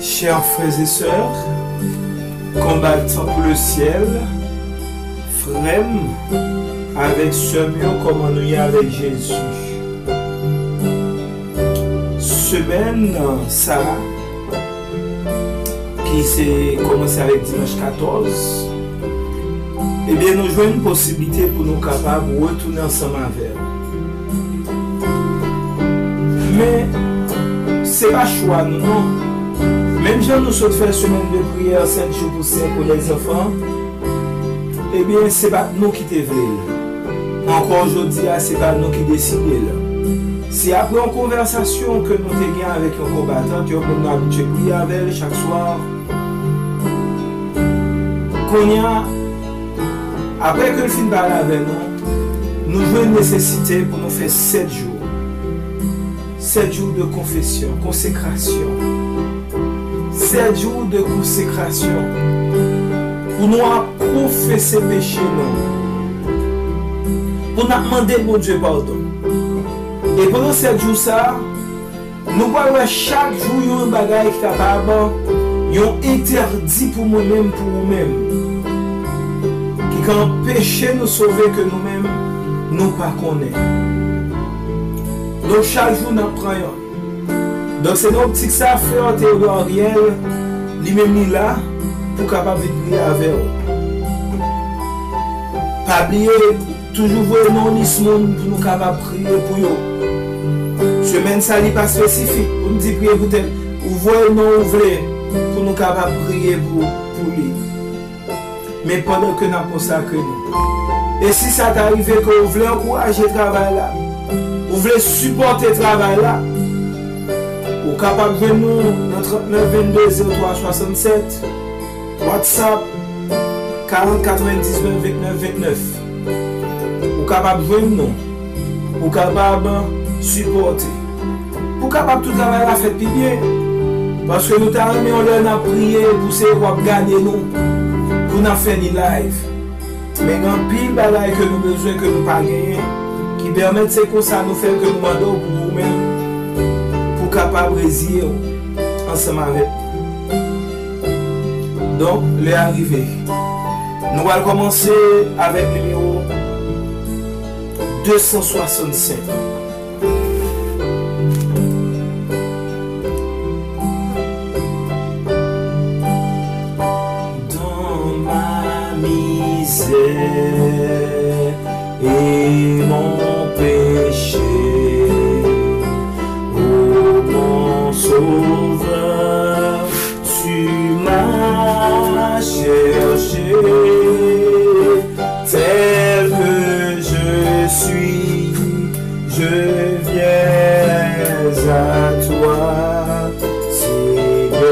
Chers frères et sœurs, combattants pour le ciel, frères, avec ce mieux comme on y est avec Jésus. Semaine, ça, qui s'est commencé avec dimanche 14, eh bien, nous jouons une possibilité pour nous capables de retourner ensemble avec. Mais, c'est pas choix, non. Même si nous sommes fait semaine de prière 5 jours pour 5 pour les enfants, eh bien, c'est pas nous qui te voulons. Encore aujourd'hui, c'est pas nous qui décidons. C'est après une conversation que nous avons avec un combattant, que nous avons habitué à prier avec chaque soir, après que le film parle avec nous, nous avons une nécessité pour nous faire 7 jours. 7 jours de confession, consécration. 7 jours de consécration. Pour nous confesser péché, pour nous demander pour Dieu pardon. Et pendant 7 jours, ça, nous voyons chaque jour un bagage qui est capable, un interdit pour nous-mêmes, pour nous-mêmes. Qui quand péché nous sauver que nous-mêmes, nous ne connaissons pas. Donc chaque jour, nous prenons. Donc c'est notre petit ça fait en Théodore Ariel, lui-même là, pour capable de prier avec eux. Pas oublier, toujours voir non monde pour nous capables de prier pour eux. Semaine ça n'est pas spécifique, pour nous dire prier pour tel, ou voir non ouvrir pour nous capables de prier pour lui. Mais pendant que nous consacrons nous. Et si ça t'arrive que vous voulez encourager le travail là, vous voulez supporter le travail là, vous êtes capable de nous dans 39 22 03 67, WhatsApp 40 99 29 29. Vous êtes capable de nous, vous êtes capable de supporter. Vous êtes capable de tout travail à faire bien. Parce que nous avons prié pour ces pour gagner nous, pour nous faire des live. Mais il y a un pile de bagaille que nous avons besoin que nous ne pas gagner, qui permet de faire comme ça nous faire que nous demandons pour nous-mêmes. Capable de résister ensemble avec nous. Donc, l'est arrivé. Nous allons commencer avec le numéro 265. Dans ma misère et mon péché, Sauveur, tu m'as cherché, tel que je suis, je viens à toi, Seigneur,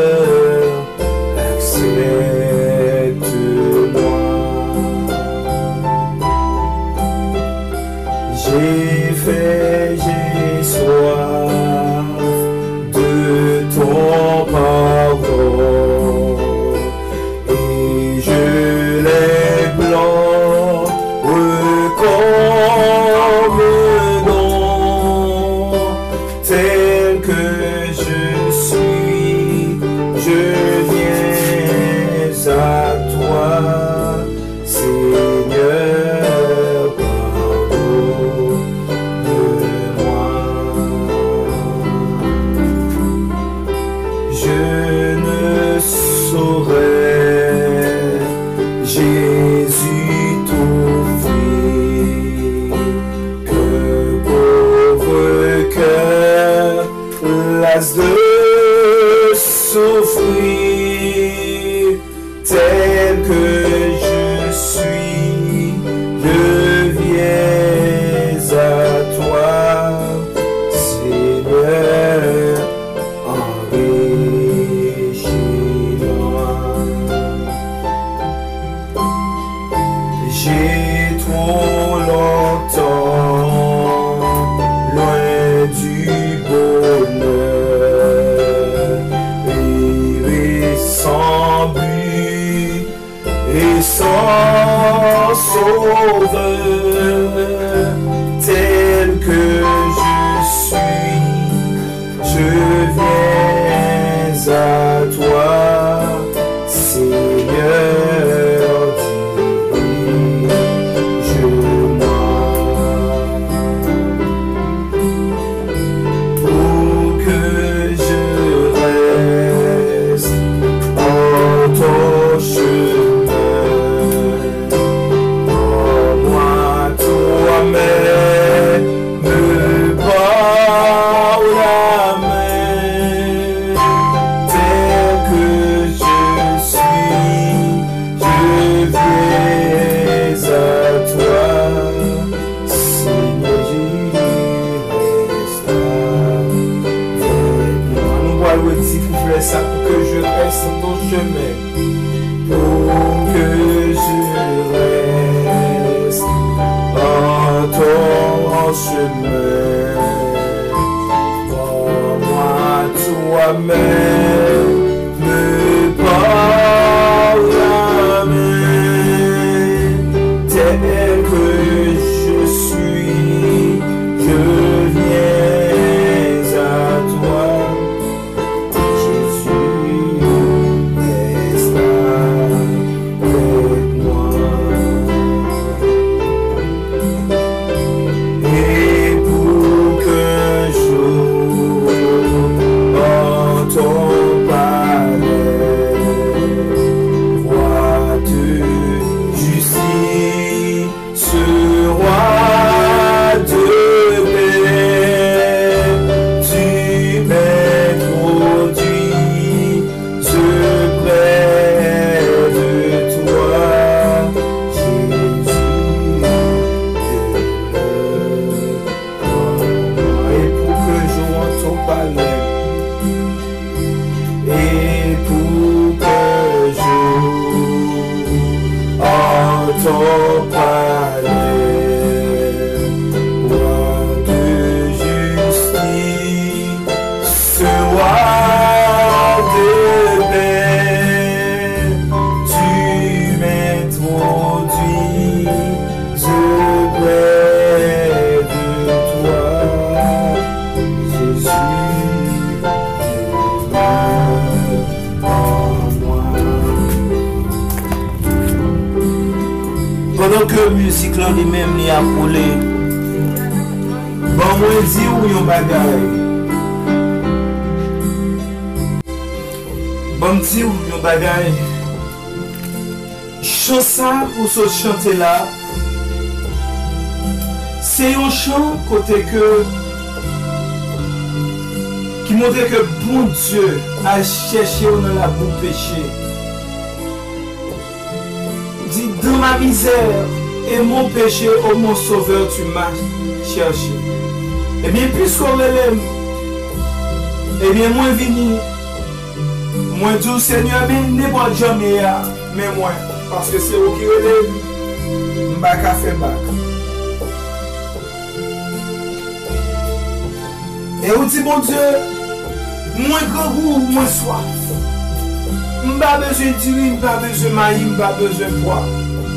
accepte-moi. J'ai fait, j'ai soif ton pardon, et je les blanc comme non, tel que je suis, je viens à toi, Seigneur, pardonne-moi. Je ne saurais, Jésus, t'offrir que pauvre cœur, las de souffrir, tel que je suis, je viens à toi, Seigneur. J'ai trop longtemps loin du bonheur, et sans but et sans sauveur, tel que je suis, je viens à redis couplet ça pour que je reste en ton chemin. Pour que je reste en ton chemin. Prends-moi toi-même, me parle la main, tel que je suis, je viens à toi. Jésus, reste avec moi. Et pour qu'un jour, en ton palais, roi de justice, ce roi de paix, tu m'introduis, je près de toi, Jésus, et pour que je rentre ton palais, et pour que je en ton palais, roi de justice, ce roi de paix, tu m'introduis, je près de toi, Jésus, en moi. Pendant que la musique là lui-même n'y a roulé, bon moi dis ou yon bagay. Bon dis ou yon bagay. Chant ça ou ce chanter là, c'est un chant côté que qui montre que bon Dieu a cherché dans la boue péché. Dit dans ma misère et mon péché, oh mon sauveur, tu m'as cherché. Eh bien, puisqu'on l'aime, eh bien, moi vini, moi dis Seigneur, mais n'importe jamais, mais moi, parce que c'est vous qui relève, m'baka fait bac. Et on dit, mon Dieu, moins grand goût, moins soif. M'pas besoin d'huile, m'pas besoin de maïs, m'pas besoin de poids.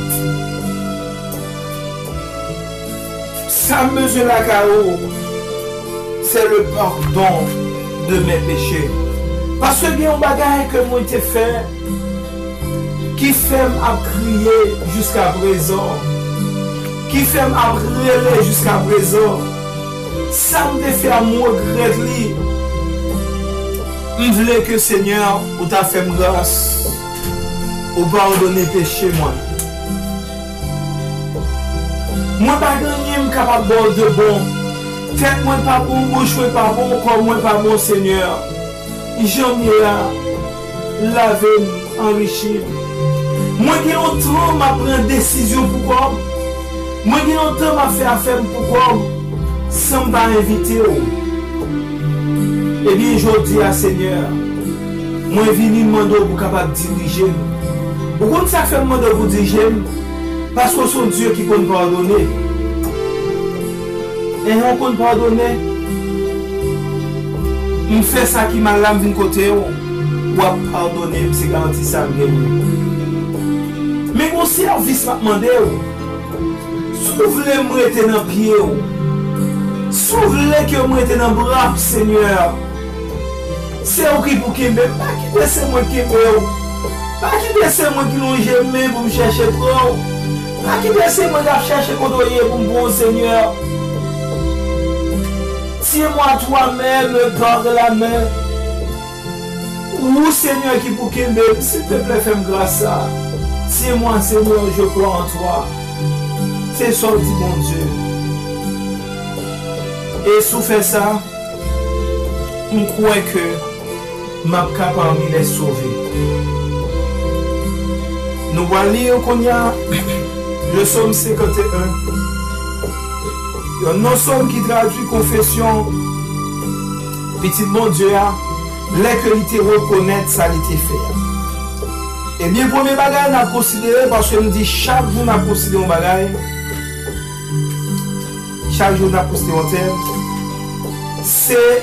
Ça me besoin de la carreau, c'est le pardon de mes péchés. Parce que il y a un bagage que moi t'ai fait, qui fait à crier jusqu'à présent, qui fait à brûler jusqu'à présent. Ça me fait à moi regretter. Je voulais que Seigneur, ou t'a fait grâce, ou pardonner péché moi. Moi pas gagner capable de bon. Tête moi pas bon, bouche moi pas bon, corps moi pas bon Seigneur. J'en ai là, laver, enrichir. Moi qui longtemps m'a pris décision pour quoi. Moi qui longtemps m'a fait affaire pour quoi. Sans me inviter. Eh bien, je dis à Seigneur, moi je viens demander pour capable diriger. Pourquoi ça fait demander pour diriger? Parce que c'est Dieu qui peut pardonner. Et on peut pardonner. On fait ça qui m'a l'âme d'un côté, ou pardonner, c'est garanti ça. Mais mon service m'a demandé, si vous voulez me rester dans le pied, si vous voulez que je me reste dans le bras, Seigneur, c'est vous qui pour qu'il me pas qui laisse moi qui me pas qui laisse moi qui l'ont jamais pour me chercher trop, pas qui laisse moi qui chercher condoyer pour mon bon Seigneur. Tiens-moi toi-même par la main. Ou Seigneur qui pour qu'il me, s'il te plaît, fais-moi grâce à. Tiens-moi Seigneur, je crois en toi. C'est ça dit mon Dieu. Et sous fait ça, on croit que ma parmi les sauver. Nous allons lire qu'on y a le psaume 51. Il y a un somme qui traduit confession. Petit bon Dieu, les que l'ité reconnaître ça l'ité faire. Et bien, premier bagage, nous considéré, parce que nous dit chaque jour, nous considéré un bagage, chaque jour, nous considéré un thème, c'est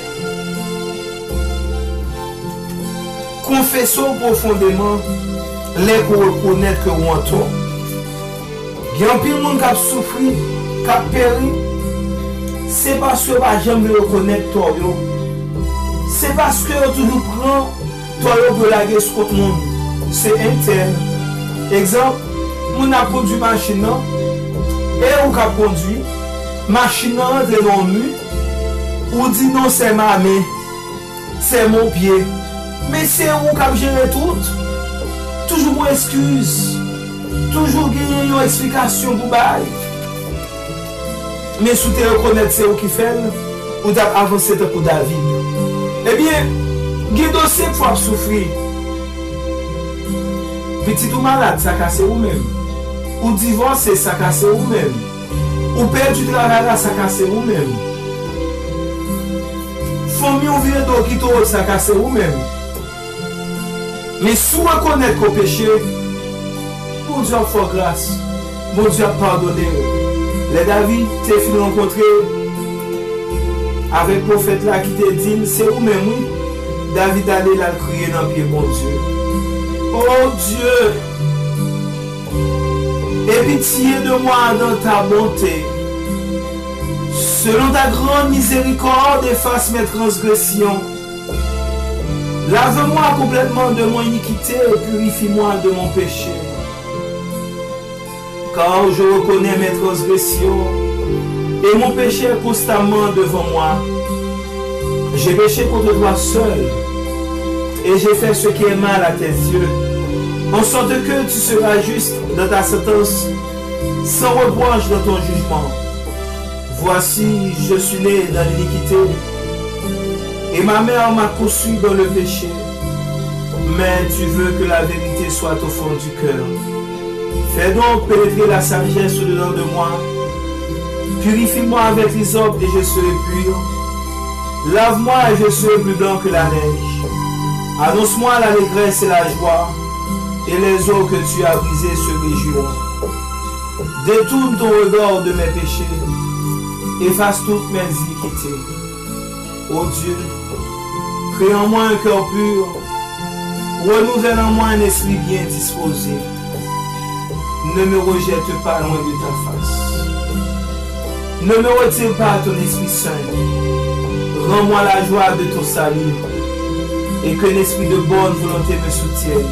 confessons profondément les pour reconnaître que nous entend. Il y a un peu de monde qui a souffert, qui a péri, c'est parce que pas jamais reconnaître toi. C'est parce que toujours prend toi pour la guerre contre le monde. C'est interne. Exemple, on a conduit machine et on a conduit machine entre dans le mur, ou dit non c'est ma main, c'est mon pied. Mais c'est où qui a géré tout. Toujours une excuse. Toujours gagner une explication pour bail. Mais si tu reconnais c'est où qui fait, ou tu as avancé pour David. Eh bien, il dossier pour souffrir. Petit ou malade, ça casse vous-même. Ou divorcé, ça casse vous-même. Ou perdu du travail, ça casse vous-même. Famille ou vieux d'eau qui t'ouvre, ça casse vous-même. Mais si vous reconnaissez qu'au péché, bon Dieu a fait grâce. Bon Dieu a pardonné. Les David t'es fait rencontrer avec le prophète là qui te dit, c'est vous-même, oui. David allait là crier dans le pied, bon Dieu. Oh Dieu, aie pitié de moi dans ta bonté. Selon ta grande miséricorde, efface mes transgressions. Lave-moi complètement de mon iniquité et purifie-moi de mon péché. Car je reconnais mes transgressions et mon péché est constamment devant moi. J'ai péché contre toi seul et j'ai fait ce qui est mal à tes yeux, en sorte que tu seras juste dans ta sentence, sans reproche dans ton jugement. Voici, je suis né dans l'iniquité, et ma mère m'a conçu dans le péché. Mais tu veux que la vérité soit au fond du cœur. Fais donc pénétrer la sagesse au-dedans de moi. Purifie-moi avec l'hysope et je serai pur. Lave-moi et je serai plus blanc que la neige. Annonce-moi l'allégresse et la joie, et les eaux que tu as brisées se réjouiront. Détourne ton regard de mes péchés, efface toutes mes iniquités. Ô Dieu, crée en moi un cœur pur, renouvelle en moi un esprit bien disposé. Ne me rejette pas loin de ta face. Ne me retire pas ton Esprit Saint. Rends-moi la joie de ton salut et qu'un esprit de bonne volonté me soutienne.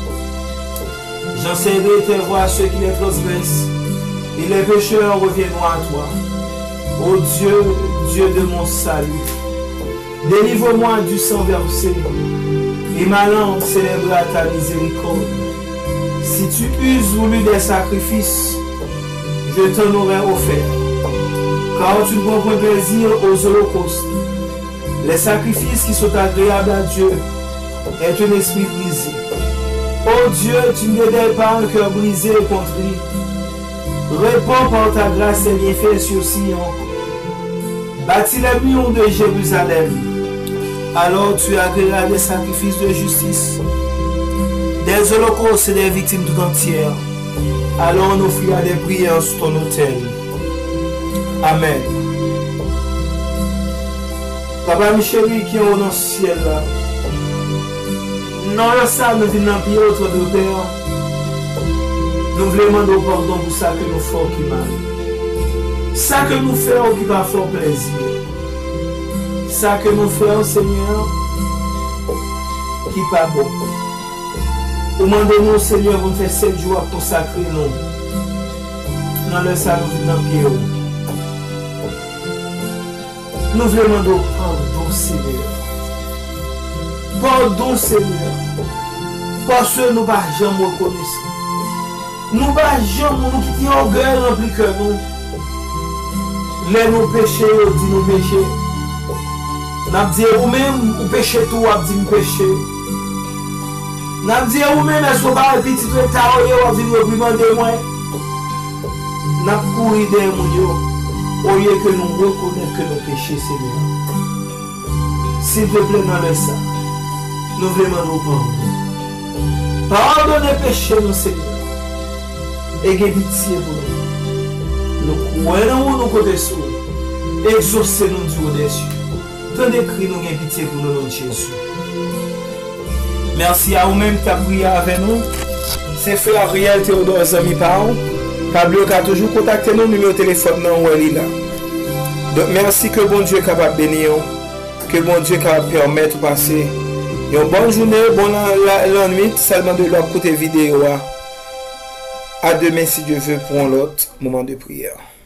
J'enseignerai tes voies à ceux qui les transgressent et les pécheurs reviendront à toi. Ô Dieu, Dieu de mon salut, délivre-moi du sang versé et ma langue célébrera ta miséricorde. Si tu uses voulu des sacrifices, je t'en aurai offert, car tu ne prends point plaisir aux holocaustes. Les sacrifices qui sont agréables à Dieu est un esprit brisé. Ô Dieu, tu ne dédaies pas un cœur brisé et contrit. Réponds par ta grâce et bienfaits sur Sion. Bâtis les murs de Jérusalem. Alors tu agréeras des sacrifices de justice, des holocaustes et des victimes tout entières. Alors on offrira des prières sur ton autel. Amen. Papa Michel qui est dans le ciel là. Non, ça nous vient dans le pied autre de Père. Nous voulons demander pardon pour ça que nous faisons qui mal. Ça que nous faisons qui va faire plaisir. Ça que nous faisons, Seigneur, qui n'est pas bon. Demandez-nous, Seigneur, vous faire 7 jours pour consacrer nous. Dans le salon, nous venons dans le pied. Nous voulons demander pardon, Seigneur. Pardon, Seigneur. Parce que nous ne pouvons jamais reconnaître. Nous ne pouvons jamais nous quitter orgueil rempli que nous. Les nous péchés, nous disons nous péchés. Nous disons vous-même, vous péchez tout, vous dites nous péchez. Nous disons vous-même, est-ce que vous avez un petit retard, vous dites vous demandez moi. Nous courons derrière nous, au lieu que nous reconnaissons que nous péchons, Seigneur. S'il te plaît, dans le sang. nous voulons nous pardonner. Pardonnez péché, nous, Seigneur. Et ayez pitié pour nous. Nous croyons nous côté sous. Exaucez-nous du des cieux. Tenez cri, nous ayons pitié pour nous, notre Jésus. Merci à vous-même qui avez prié avec nous. C'est frère Ariel Théodore Zami Pao. Pablo qui a toujours contacté nous, numéro de téléphone non où elle est là. Donc merci que bon Dieu est capable de bénir. Que bon Dieu est capable de permettre de passer une bonne journée, bonne nuit, seulement de leur côté vidéo. À demain si Dieu veut pour l'autre moment de prière.